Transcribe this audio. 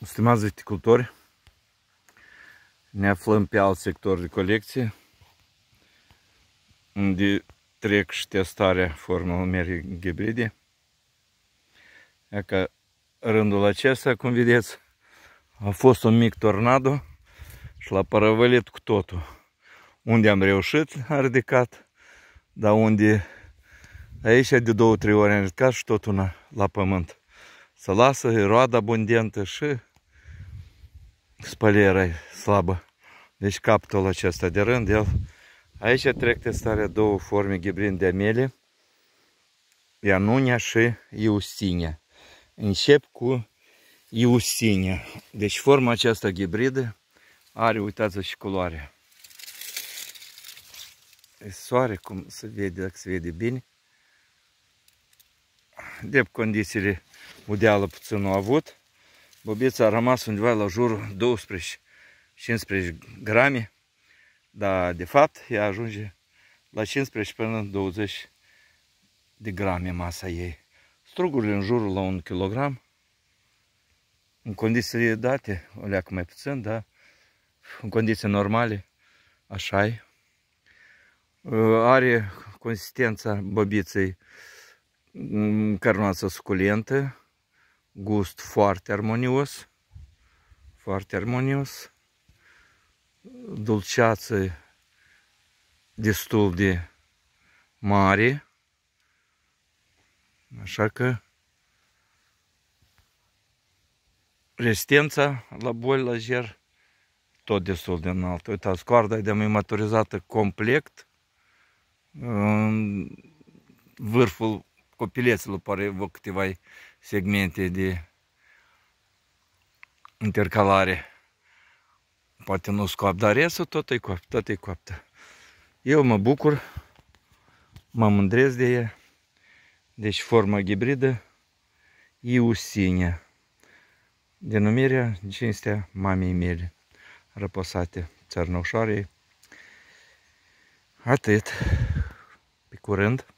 Stimați viticultori, ne aflăm pe alt sector de colecție, unde trec și testarea formelor mele hibride. E că rândul acesta, cum vedeți, a fost un mic tornado și l-a părăvălit cu totul. Unde am reușit, a ridicat, dar unde aici de 2-3 ori am ridicat și totul la pământ. Să lasă roada abundentă și spălierea slabă. Deci capătul acesta de rând, el. Aici trec testarea două forme hibride de amele, Ianunia și Iustinia. Încep cu Iustinia. Deci forma aceasta hibridă are, uitați și culoarea. E soare, cum se vede, dacă se vede bine. De condițiile udeală puțin au avut. Bobița a rămas undeva la jurul 12-15 grame, dar de fapt ea ajunge la 15 până 20 de grame masa ei. Strugurile în jurul la 1 kg. În condițiile date, o leacă mai puțin, dar în condiții normale, așa e. Are consistența bobiței carnoasă suculentă, gust foarte armonios, dulceață destul de mare, așa că rezistența la boli, la ger, tot destul de înaltă. Uitați, coarda e de mai maturizată complet, vârful copilețelor pare vă câteva segmente de intercalare. Poate nu scoap, dar restul tot e coaptă, Eu mă bucur, mă mândresc de ea. Deci forma hibridă Iustinia. Denumirea în cinstea mamei mele, răposate țărnăușoarei. Atât. Pe curând.